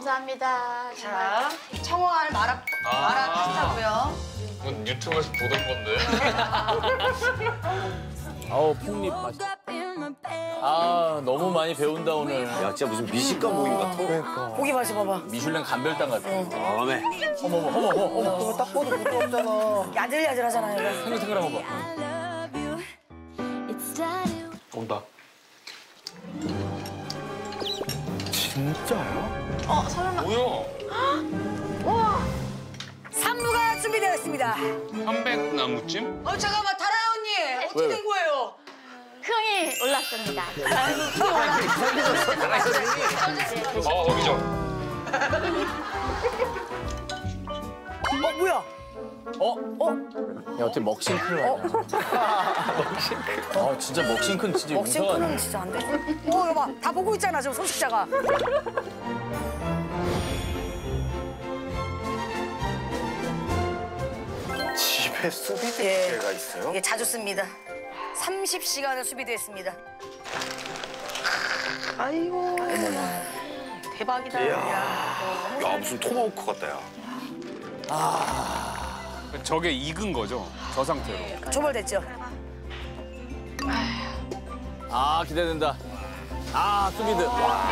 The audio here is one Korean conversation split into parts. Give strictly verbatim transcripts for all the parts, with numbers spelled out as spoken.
감사합니다. 자, 청어알 마라, 아 마라 파스타고요. 이건 유튜브에서 보던 건데. 아우 폭립 맛있. 아 너무 많이 배운다 오늘. 야 진짜 무슨 미식가 모임 같아. 그러니까. 고기 맛이 봐봐. 미슐랭 감별당 같아. 아, 네. 어머 어머 어머 어머 어머. 그거 딱 봐도 부끄럽잖아. 야들야들하잖아요, 이거. 생글생글한 거 봐. 온다. 진짜요? 어, 설마. 뭐야? 우와. 산무가 준비되었습니다. 편백나무찜? 어, 잠깐만, 다라야 언니. 어떻게 왜? 된 거예요? 흥이 올랐습니다. 아 거기죠. 어, 뭐야? 어? 어? 야 어떻게 먹싱크를 하냐. 먹싱크. 아 진짜 먹싱크는 진짜 용서가 안 돼. 먹싱크는 진짜 안 돼. 어, 이거 봐. 다 보고 있잖아, 지금 소식자가. 집에 수비드 예. 기계가 있어요? 이게 자주 씁니다. 삼십 시간을 수비됐습니다. 아이고. 대박이다. 이야. 야 무슨 토마호크 같다 야. 저게 익은 거죠? 저 상태로. 조벌됐죠? 아 기대된다. 아 수비드. 와.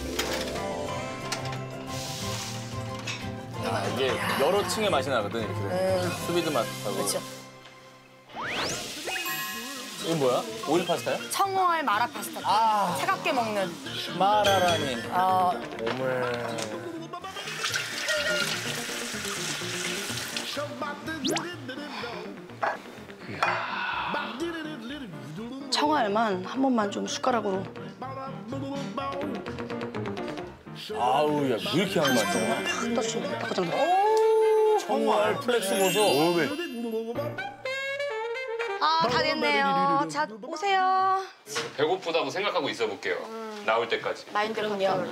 야 이게 여러 층의 맛이 나거든 이렇게. 음. 수비드 맛하고. 그렇죠. 이게 뭐야? 오일 파스타야? 청어알 마라 파스타. 아. 차갑게 먹는. 마라라니. 어, 오물. 청어알만 한 번만 좀 숟가락으로. 아우 야 왜 이렇게 향이 많냐? 딱 떠주면 아까 정도. 청알 플렉스 보소. 아, 다 됐네요. 자, 오세요. 배고프다고 생각하고 있어 볼게요. 나올 때까지. 마인드 컨트롤.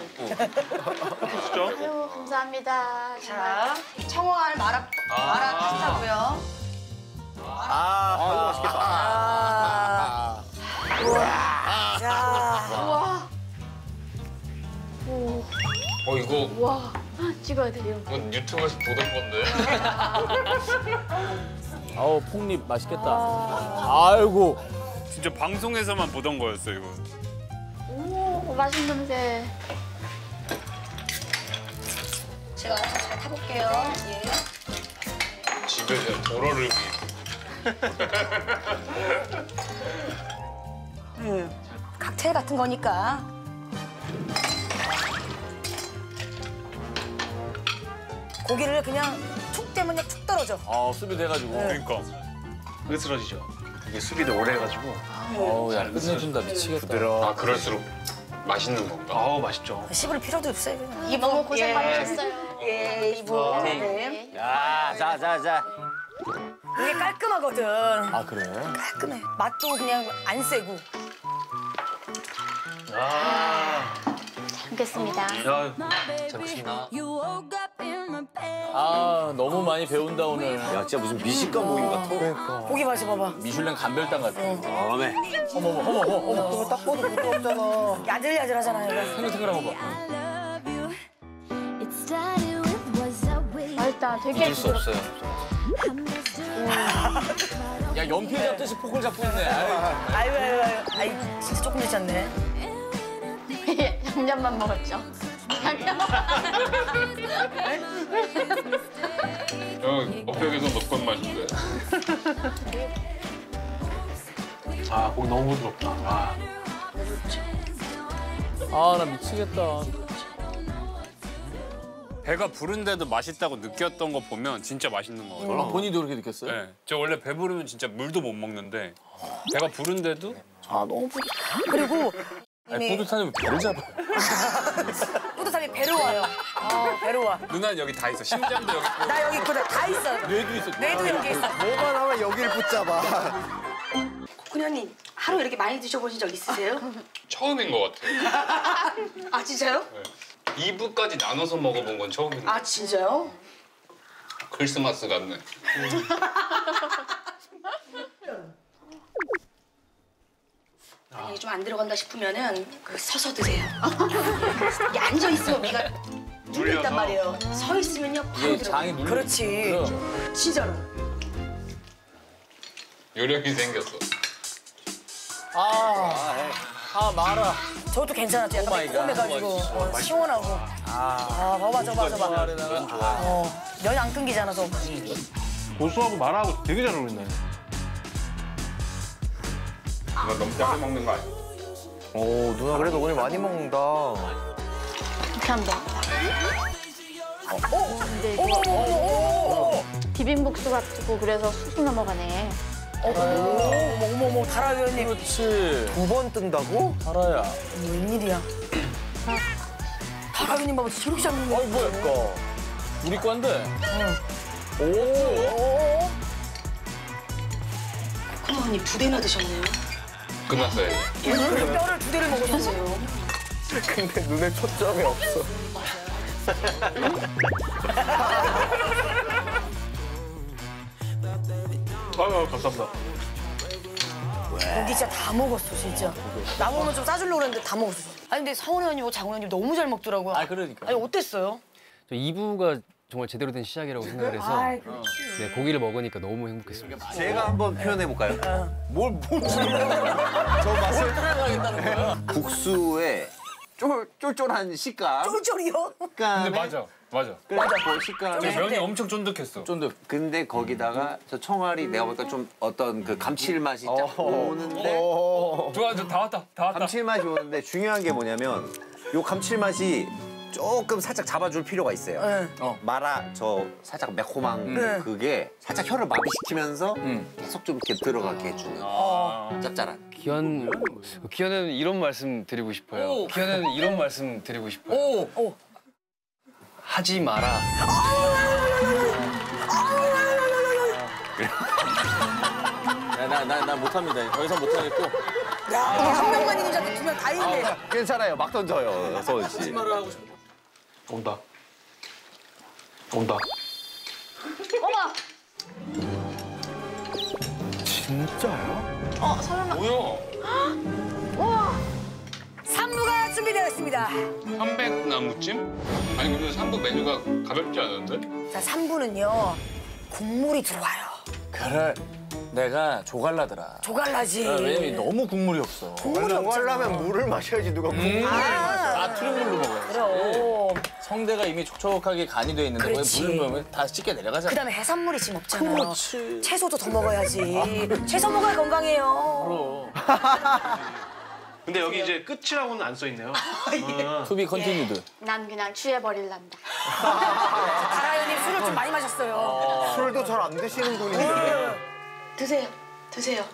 아유, 감사합니다. 자, 청어알 마라, 마라 파스타고요. 아, 아유 맛있겠다. 아. 우와. 자. 우와. 오, 어 이거 우와. 찍어야 돼요. 이건 유튜브에서 보던 건데. 아우 폭립 맛있겠다. 아이고. 진짜 방송에서만 보던 거였어요, 이거. 오, 맛있는 냄새. 제가 잘 타볼게요. 예. 집에서 도로를 위. 음, 칵테일 같은 거니까. 고기를 그냥 툭 떼면 그냥 툭 떨어져. 아 수비드 해가지고. 그러니까. 으스러지죠. 이게 수비드 오래 해가지고. 어우 야 끝내준다 미치겠다. 부드러워. 아 그럴수록 맛있는 건가? 아우 맛있죠. 씹을 필요도 없어요. 그냥. 이 너무 고생 예. 많으셨어요. 예, 이거. 네. 야, 자, 자, 자. 이게 깔끔하거든. 아 그래? 깔끔해. 맛도 그냥 안 세고. 아. 잘 먹겠습니다. 야, 잘 먹습니다. 아 너무 많이 배운다 오늘. 야 진짜 무슨 미식가 모임 같아. 그러니까. 고기 맛이 봐봐. 미슐랭 감별당 같아. 아, 네. 어머 어머 어머 어머 어머. 그거 딱 봐도 부끄럽잖아. 야들야들하잖아요, 이거. 생글생글한 거 봐. 맛있다. 되게 잊을 수 없어요. 야 연필 잡듯이 포크를 잡고 있네. 아유. 아유, 아유, 아유. 아이, 진짜 조금 늦었네. 양념만 먹었죠. 양념만. 여기 어벽에서 먹던 맛인데. 아 고기 너무 부드럽다. 와. 아 나 미치겠다. 배가 부른데도 맛있다고 느꼈던 거 보면 진짜 맛있는 거 같아요. 아, 본인도 그렇게 느꼈어요? 네. 저 원래 배부르면 진짜 물도 못 먹는데 배가 부른데도 아, 너무 뿌... 그리고 아니 이미 뿌듯하면 배를 잡아. 뿌듯함이 배로 와요. 아, 배로 와. 누나는 여기 다 있어. 심장도 여기 있고. 나 여기 있거든. 다 있어. 뇌도 있어. 뇌도 여기 있어. 뭐만 하면 여길 붙잡아. 코코녀님, 하루 이렇게 많이 드셔보신 적 있으세요? 처음인 것 같아. 아, 진짜요? 네. 이 부까지 나눠서 먹어본 건 처음인 것 같아. 아, 진짜요? 크리스마스 같네. 아니, 좀 안 들어간다 싶으면은 그 서서 드세요. 이게 앉아 있으면 위가 눌려 있단 말이에요. 서 있으면요 바로 이게 들어가요. 장이 눌려. 그렇지. 그럼. 진짜로. 요령이 생겼어. 아, 아 마라. 저것도 괜찮았죠. 약간 오 마이 갓. 매콤해가지고 어, 시원하고. 아, 봐봐, 저봐, 저봐. 마라에다가 어, 면이 안 끊기잖아, 저. 고수하고 마라하고 되게 잘 어울린다. 이거 너무 짜게 먹는 거 아니야? 오 누나 그래도 오늘 많이 먹는다. 이렇게 하면 되겠다. 어? 근데 어머, 이거 어머, 어머, 어머. 비빔국수 같고 그래서 수수 넘어가네. 어머, 어머, 어머, 어머, 다라 위원님. 그렇지. 두 번 뜬다고? 달아야. 웬일이야. 다라 위원님 봐봐, 저렇게 잘 먹는 거. 뭐야 이거? 우리 건데. 오. 오. 그럼 언니 두 대나 드셨네요. 끝났어요. 그 뼈를 두 대를 먹으셨어요. 근데 눈에 초점이 없어. 아유 감사합니다. 고기 진짜 다 먹었어, 진짜. 나무는 좀 싸주려고 그랬는데 다 먹었어. 아니, 근데 성훈이 언니하고 장훈이 언니 너무 잘 먹더라고요. 아 그러니까. 아니, 어땠어요? 저 이 부가 정말 제대로 된 시작이라고 생각을 해서 아이, 그렇지. 네, 고기를 먹으니까 너무 행복했습니다. 제가 한번 표현해 볼까요? 뭘뭘 저 맛을 따라가겠다는 거야? 국수에 쫄 쫄쫄한 식감. 쫄쫄이요? 근데 맞아, 맞아. 그래갖고 식감에. 근데 면이 엄청 쫀득했어. 쫀득. 근데 거기다가 저 청알이 내가 보니까 좀 어떤 그 감칠맛이 쫙 오는데 좋아, 저 다 왔다, 다 왔다. 감칠맛이 오는데 중요한 게 뭐냐면 요 감칠맛이 조금 살짝 잡아줄 필요가 있어요. 네. 어. 마라 저 살짝 매콤한 네. 그게 살짝 혀를 마비시키면서 음. 계속 좀 이렇게 들어가게 해주는 아. 짭짤한. 기현, 기현에는 이런 말씀 드리고 싶어요. 오. 기현에는 이런 말씀 드리고 싶어요. 오. 오. 하지 마라. 나나 나 못합니다. 더 이상 못하겠고. 야, 한 명만 있는 줄 알고 두명 다 있네. 괜찮아요. 막 던져요, 서은 씨. 말을 하고 싶어. 온다. 온다. 어머! 진짜요? 어, 설마. 뭐야? 우와! 삼부가 준비되었습니다. 삼백나무찜? 아니 근데 삼부 메뉴가 가볍지 않은데? 자, 삼부는요, 국물이 들어와요. 그래. 내가 조갈라더라. 조갈라지. 아, 왜냐면 너무 국물이 없어. 국물이 없잖아. 하려면 물을 마셔야지 누가 국물을 아, 아 트름물로 먹어야지. 그럼. 성대가 이미 촉촉하게 간이 돼 있는데 그렇지. 물 넣으면 다 씻게 내려가잖아. 그다음에 해산물이 지금 없잖아요. 그렇지. 채소도 더 먹어야지. 채소 먹어야 건강해요. 그럼. 근데 여기 이제 끝이라고는 안 써 있네요. 아. 투비 컨티뉴드. 난 그냥 취해버릴란다. 다라연님 술을 좀 많이 마셨어요. 술도 잘 안 드시는 분인데. 드세요. 드세요.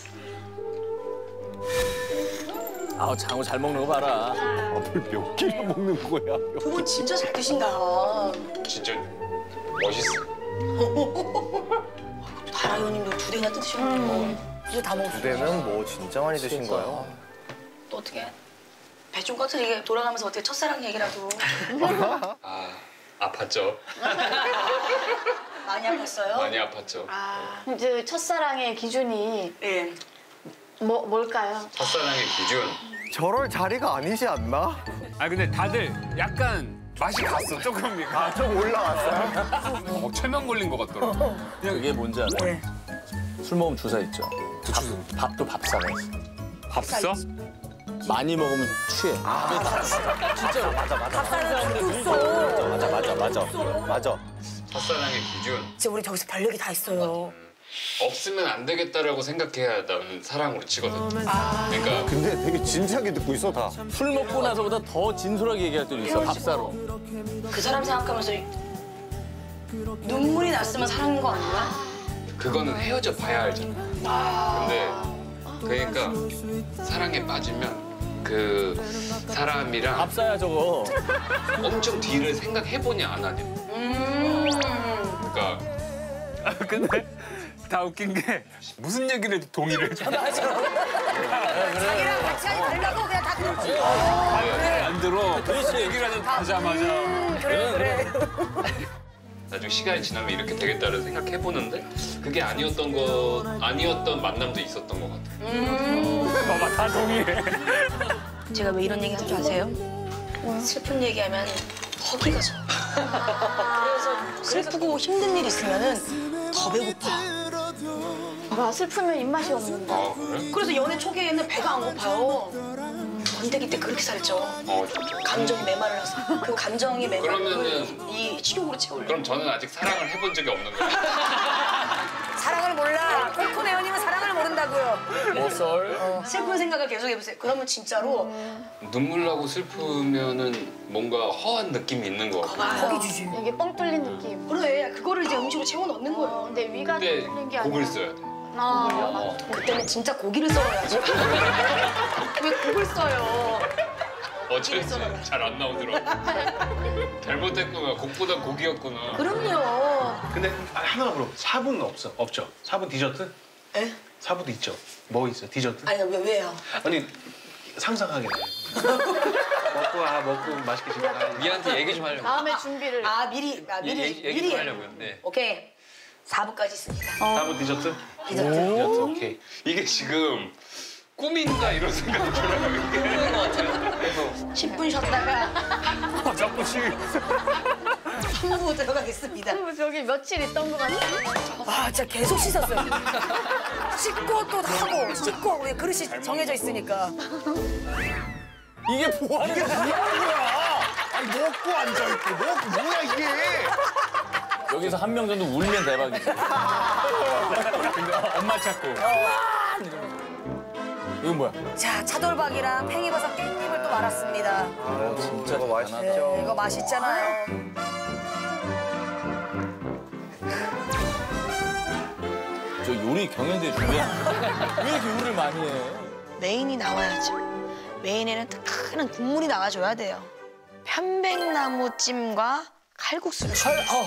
아 장어 잘 먹는 거 봐라. 몇 끼나 먹는 거야? 두 분 진짜 잘 드신다. 진짜 멋있어. 다라연님도 두 대나 드셨고. 진짜 다 먹었어요. 부대는 뭐 진짜 많이 드신 거예요? 또 어떻게 배 좀 꺼트리게 돌아가면서 어떻게 첫사랑 얘기라도. 아, 아팠죠. 많이 아팠어요? 많이 아팠죠. 아, 이제 첫사랑의 기준이 예. 뭐, 뭘까요? 첫사랑의 기준. 저럴 자리가 아니지 않나? 아 근데 다들 약간 맛이 갔어 조금. 아, 좀 올라왔어요? 어, 최면 걸린 것 같더라. 그게 뭔지 알아? 네. 술 먹으면 주사 있죠. 밥, 밥도 밥사가 있어. 밥써? 많이 먹으면 취해. 진짜 맞아 맞아. 밥사는 맞아, 맞아, 맞아. 맞아. 첫사랑의 기준. 진짜 우리 저기서 별 얘기 다 했어요. 없으면 안 되겠다라고 생각해야 나는 사랑으로 치거든. 그러니까 근데 되게 진지하게 듣고 있어, 다. 술 먹고 나서보다 더 진솔하게 얘기할 때도 있어. 밥사로. 그 사람 생각하면서 눈물이 났으면 사랑인 거 아닌가? 그거는 헤어져 봐야 알잖아. 근데 그러니까 사랑에 빠지면 그 사람이랑 밥사야 저거. 엄청 뒤를 생각해보냐 안 하냐. 음. 그러니까 아, 근데 다 웃긴 게 무슨 얘기를 해도 동의를 해줘. 자기랑 같이 하지 말라고 그냥 다 그렇지. 안 들어. 그렇지 얘기를 하자 하자마자. 그래 그래. 나중에 시간이 지나면 이렇게 되겠다를 생각해보는데 그게 아니었던 거 아니었던 만남도 있었던 것 같아. 음. 봐봐 다 동의해. 제가 왜 이런 얘기 한 줄 아세요? 슬픈 얘기하면 허기가 져. 그래서 슬프고 힘든 일 있으면은 더 배고파. 와, 슬프면 입맛이 없는데. 아 그래? 그래서 연애 초기에는 배가 안 고파요. 번데기 때 그렇게 살쪄. 어 진짜. 감정이 메말라서. 그 감정이 메말라서 그러면은- 이 식욕으로 채우려. 그럼 저는 아직 사랑을 해본 적이 없는 거예요. 사랑을 몰라. 콩콩 애원님은 사랑을 모른다고요. 뭐썰? 슬픈 생각을 계속 해보세요. 그러면 진짜로 눈물 나고 슬프면은 뭔가 허한 느낌이 있는 거 같아. 허기 주지. 이게 뻥 뚫린 느낌. 그래, 그거를 이제 음식으로 채워 넣는 어, 거예요. 근데 위가 근데 뚫린 게 아니라. 곡을 써야 돼. 아, 그때는 진짜 고기를 썰어야지. 왜 국을 써요? 어제 잘 안 나오더라고. 잘못했구나. 곡보다 곡이었구나. 그럼요. 근데 하나 물어. 사부는 없어? 없죠? 사부 디저트? 에? 사부도 있죠. 뭐 있어? 디저트? 아니, 왜, 왜요? 아니 상상하게 돼. 먹고 아 먹고 맛있게 지내가. 미아한테 얘기 좀 하려고. 다음에 준비를. 아, 미리, 아, 미리, 얘기, 얘기 미리. 좀 하려고요. 네. 오케이. 사 부까지 있습니다. 사부 디저트? 디저트. 디저트 오케이. 이게 지금 꿈인가 이런 생각이 들어요. 이게. 십 분 쉬었다가 자꾸 시. 삼 부 들어가겠습니다. 그리고 저기 며칠 있던 것 같아. 와, 진짜 계속 씻었어요. 씻고 또 하고, 씻고 우리 그릇이 정해져 있으니까. 이게 뭐하는 거야? 아니 먹고 앉아 있고 먹고 뭐야 이게? 여기서 한 명 정도 울면 대박이지. 근데 엄마 찾고. 이건 뭐야? 자, 차돌박이랑 팽이버섯 깻잎을 또 말았습니다. 아, 진짜 이거 맛있죠. 네, 이거 맛있잖아요. 저 요리 경연대 준비한 왜 이렇게 요리를 많이 해? 메인이 나와야죠. 메인에는 뜨끈한 국물이 나와줘야 돼요. 편백나무 찜과 칼국수를 준비했어요.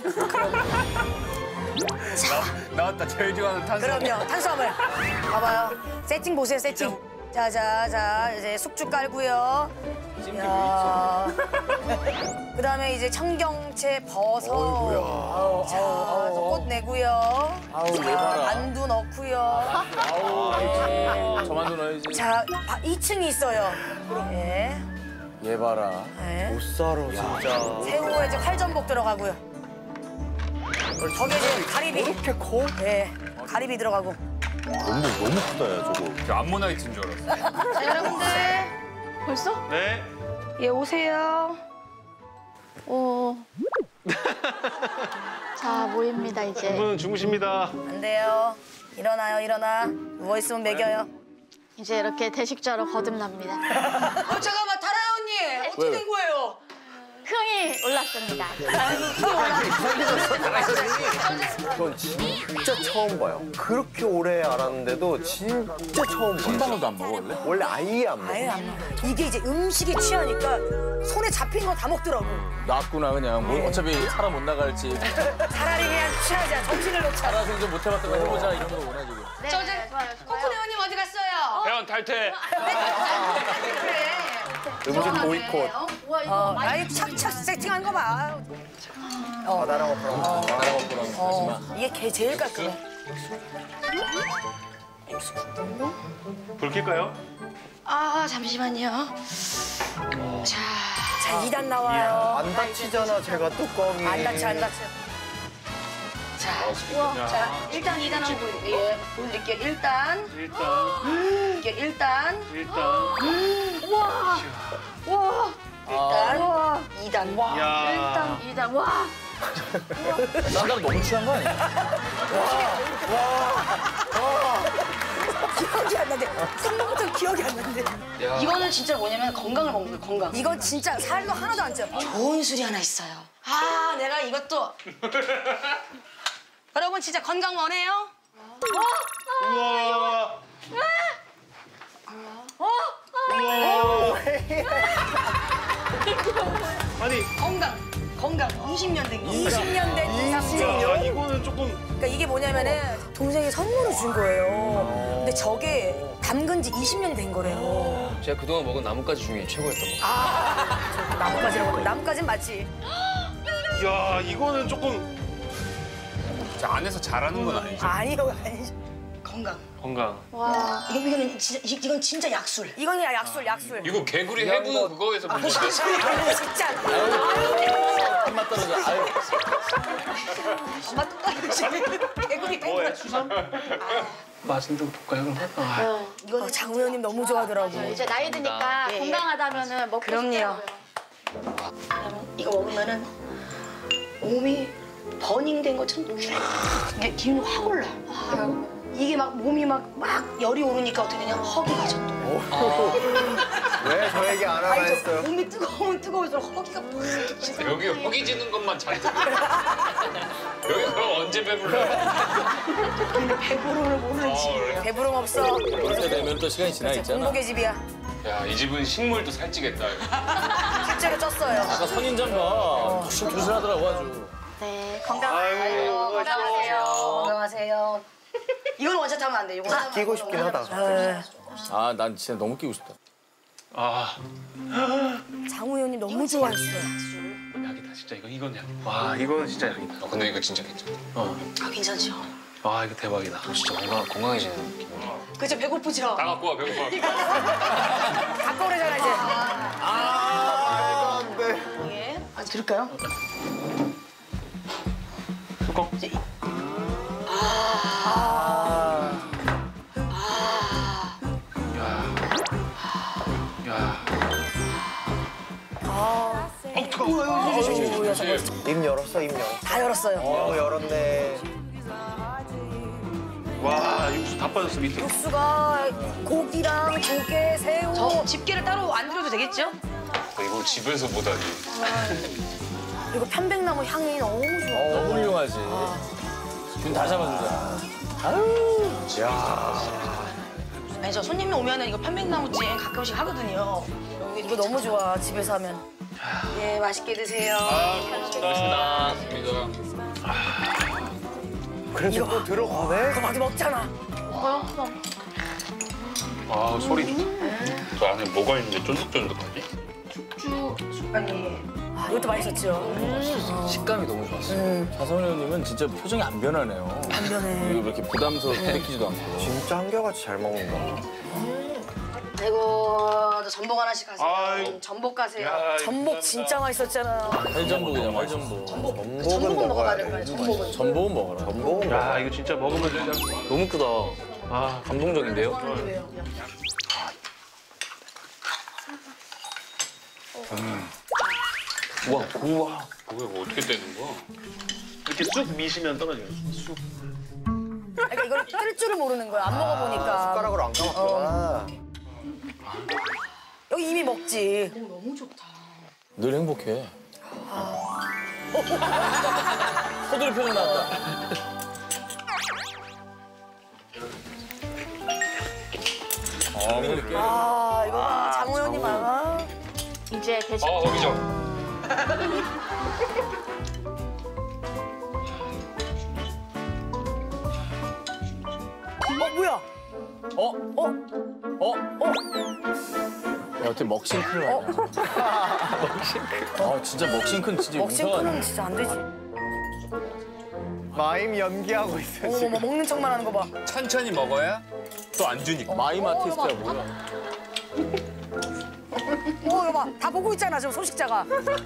나왔다 제일 좋아하는 탄수화물. 그럼요, 탄수화물. 봐봐요. 세팅 보세요, 세팅. 자, 자, 자, 이제 숙주 깔고요. 야. 그다음에 이제 청경채, 버섯. 아우, 자, 꽃 내고요. 아우 얘 봐라. 만두 넣고요. 아우 저만두 넣어야지. 자, 이 층이 있어요. 예. 얘 봐라. 네. 못 살아 진짜. 새우에 이제 활전복 들어가고요. 거기에 이제 가리비. 이렇게 커? 예. 가리비 들어가고. 너무 너무 크다 야 저거. 저 암모나이트인 줄 알았어. 자, 여러분들. 벌써? 네. 예, 오세요. 오. 자, 모입니다, 이제. 여러분 주무십니다. 안 돼요. 일어나요, 일어나. 누워있으면 먹여요. 이제 이렇게 대식자로 거듭납니다. 어, 잠깐만, 다라야 언니. 어떻게 된 거예요? 흥이 올랐습니다. 전 진짜 처음 봐요. 그렇게 오래 알았는데도 진짜 처음 한 봐요. 방울도 안 먹어 원래? 원래 아예 안 먹어. 아예 안 먹어. 이게 이제 음식에 취하니까 손에 잡힌 거 다 먹더라고. 낫구나 그냥. 뭘 어차피 살아 못 나갈지. 차라리 그냥 취하자. 정신을 놓자. 살아 생전 못 해봤던 거 해보자 이런 거구나 지금. 네, 저, 저, 네, 좋아요, 좋아요. 코코 회원님 어디 갔어요? 회원 탈퇴. 그래. 음식 보이콧. 와, 이거 어, 많이. 아이 착착 세팅한 거 봐. 어, 바다랑 어프랑. 나라 먹고랑 하지 마. 어, 이게 개 제일 깔끔해. 불 켤까요? 아, 잠시만요. 자, 자, 이 단 나와요. 안 다치잖아 제가 뚜껑이. 안 다쳐, 안 다쳐. 자, 자, 일단 이 단 한번 보여드릴게요. 예, 보여드릴게요. 일단, 일단 이게 일단, 일단. 와. 일단, 와. 이 단. 야. 일단, 이단. 와. 딴 사람 너무 취한 거 아니야? 기억이 안 나는데. 생각부터 기억이 안 나는데. 이거는 진짜 뭐냐면 건강을 먹는 거예요, 건강. 이건 진짜 살도 하나도 안 쪄요. 좋은 술이 하나 있어요. 아, 내가 이것도. 여러분 진짜 건강 원해요? 우와. 우와. 아니, 건강. 건강. 이십 년 된 거. 이십 년 된 이삼주. 야, 이거는 조금. 그러니까 이게 뭐냐면은 동생이 선물을 준 거예요. 근데 저게 담근 지 이십 년이 된 거래요. 제가 그동안 먹은 나뭇가지 중에 최고였던 거. 아, 나뭇가지라고. 나뭇가지는 맞지? 야, 이거는 조금. 자, 안에서 잘하는 건 아니죠. 아니요, 아니죠. 건강. 건강. 와. 이거, 이거는 진짜, 이- 이건 진짜 약술. 이건 약술, 약술. 이거 개구리 해부 그거에서 본 거죠? 진짜. 아유, 가만 똑같이 개구리 뭐야 수삼? 맛은 좀 볼까요 그러면? 아, 이거 장우 형님 너무 좋아하더라고. 이제 나이 드니까 예, 예. 건강하다면은 먹고 그럼요. 싶더라고요. 이거 먹으면은 몸이 버닝된 것처럼 이게 기운이 확 올라. 이게 막 몸이 막 막 열이 오르니까 어떻게 되냐 허기 가죠 또. 왜 저 얘기 안 하나 아니 저 했어요? 몸이 뜨거우면 뜨거울수록 허기가 팍. 여기 허기지는 것만 잔뜩. 여기 그럼 언제 배불러요? 배부름을 모르지. 어, 그래? 배부름 없어. 그럴 때 되면 또 시간이 지나 있잖아. 공복의 집이야. 야, 이 집은 식물도 살찌겠다. 이거. 실제로 쪘어요. 아까 선인장 봐. 도실도실하더라고 아주. 네, 건강하세요. 건강하세요. 건강하세요. 이건 원샷 하면 안 돼. 이거 끼고 싶긴 하다. 아, 난 진짜 너무 끼고 싶다. 아 장우 형님 너무 좋아했어요. 약이다 진짜 이거 이건 약. 와 이거는 진짜 약이다. 어, 근데 이거 진짜 괜찮아. 어. 아 괜찮죠? 와 이거 대박이다. 진짜 건강, 건강해지는 느낌. 그죠 배고프죠? 다 갖고 와, 배고파. 갖고 오래잖아 이제. 아, 이거 안 돼. 예. 아 들을까요? 뚜껑. 야. 오야 정말 입 열었어, 입 열었어. 다 열었어요. 어, 열었네. 와 육수 다 빠졌어 밑에. 육수가 고기랑 조개, 새우. 저 집게를 따로 안 들여도 되겠죠? 이거 집에서 보다니. 그리고 편백나무 향이 너무 좋아. 너무 훌륭하지. 균 다 잡아주잖아. 아니 저 손님이 오면은 이거 편백나무찜 가끔씩 하거든요. 이거 너무 좋아 집에서 하면. 예 맛있게 드세요. 고맙습니다. 그래도 또 들어가네? 그거 많이 먹잖아. 아 소리 좋다. 저 안에 뭐가 있는데 쫀득쫀득하지? 아니 아 이것도 맛있었죠. 식감이 너무 좋았어요. 차성현 형님은 진짜 표정이 안 변하네요. 안 변해. 그리고 이렇게 부담스럽게 느끼지도 않고. 진짜 한결같이 잘 먹는다. 아이고 저 전복 하나씩 가세요. 아이고. 전복 가세요. 야, 전복 진짜 맛있었잖아요. 활전복이잖아, 활전복. 전복은 전복은 먹어봐야 먹어야 될 거야. 돼. 전복은. 전복은 먹어라. 전복은 야 먹어야 이거 진짜 먹으면 진짜. 너무 크다. 아 감동적인데요? 우와, 우와. 뭐야, 이거 어떻게 떼는 거야? 이렇게 쑥 미시면 떨어져요. 쑥. 그러니까 이걸 뜰 줄을 모르는 거야. 안 먹어보니까. 숟가락으로 안 감았구나. 여기 이미 먹지. 늘 행복해. 호돌이 표정 나왔다. 아 이거 봐. 장우 형님 알아? 이제 대식 아, 거기죠. 어 뭐야? 어? 어? 어? 어? 야, 어떻게 먹싱크를 하냐. 먹싱크. 아, 진짜 먹싱크는 진짜 먹싱크는 용서가 진짜 안 되지. 마임 연기하고 있어, 어머 지금. 뭐 먹는 척만 하는 거 봐. 천천히 먹어야 또 안 주니까. 마임 아티스트야, 뭐야. 어 이거 봐. 다 보고 있잖아 지금 소식자가.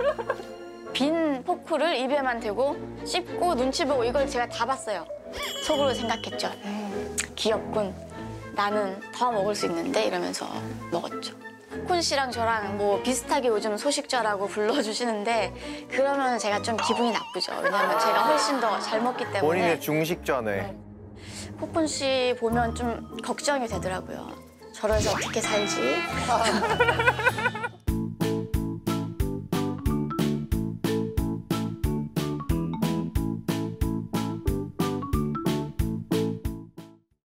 빈 포크를 입에만 대고 씹고 눈치 보고 이걸 제가 다 봤어요. 속으로 생각했죠. 음, 귀엽군. 나는 더 먹을 수 있는데 이러면서 먹었죠. 쿤 씨랑 저랑 뭐 비슷하게 요즘 소식자라고 불러주시는데 그러면 제가 좀 기분이 나쁘죠. 왜냐하면 제가 훨씬 더 잘 먹기 때문에. 본인의 중식전에. 폭군 씨 보면 좀 걱정이 되더라고요. 저러서 어떻게 살지?